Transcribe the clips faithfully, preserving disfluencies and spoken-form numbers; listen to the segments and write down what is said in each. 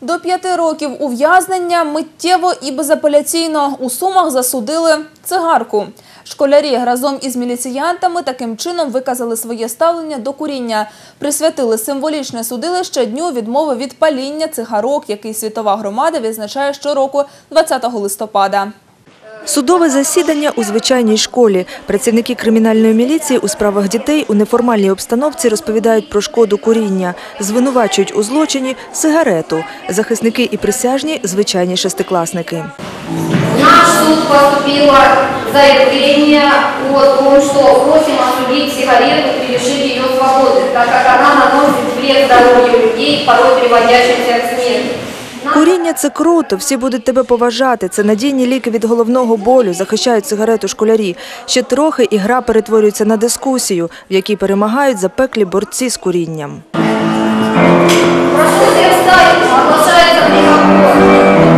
До п'яти років ув'язнення миттєво і безапеляційно у Сумах засудили цигарку. Школярі разом із міліціянтами таким чином виказали своє ставлення до куріння. Присвятили символічне судилище Дню відмови від паління цигарок, який світова громада відзначає щороку двадцятого листопада. Судове засідання у звичайній школі. Працівники кримінальної міліції у справах дітей у неформальній обстановці розповідають про шкоду куріння. Звинувачують у злочині сигарету. Захисники і присяжні – звичайні шестикласники. В наш суд поступило заявление о том, что просим осудить сигарету и лишить ее свободы, так как она наносит вред здоровью людей, порой приводящимся к смерти. Куріння – це круто, всі будуть тебе поважати. Це надійні ліки від головного болю, захищають сигарету школярі. Ще трохи і гра перетворюється на дискусію, в якій перемагають запеклі борці з курінням. Прошу представить, оглашается приговор.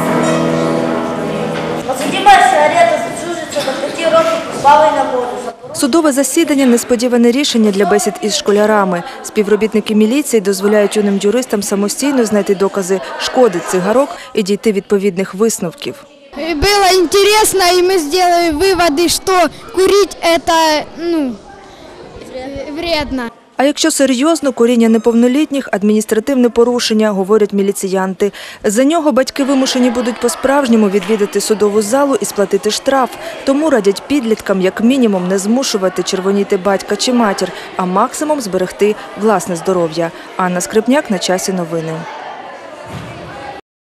Подсудимая сигарета засуджується до п'яти років позбавлення волі. Судове засідання – несподіване рішення для бесід із школярами. Співробітники міліції дозволяють юним юристам самостійно знайти докази шкоди цигарок і дійти відповідних висновків. Було цікаво, і ми зробили висновки, що курити – це ну, вредно. А якщо серйозно, куріння неповнолітніх – адміністративне порушення, говорять міліціянти. За нього батьки вимушені будуть по-справжньому відвідати судову залу і сплатити штраф. Тому радять підліткам як мінімум не змушувати червоніти батька чи матір, а максимум зберегти власне здоров'я. Анна Скрипняк, на часі новини.